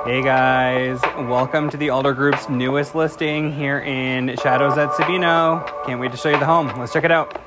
Hey guys, welcome to the Alder Group's newest listing here in Shadows at Sabino. Can't wait to show you the home. Let's check it out.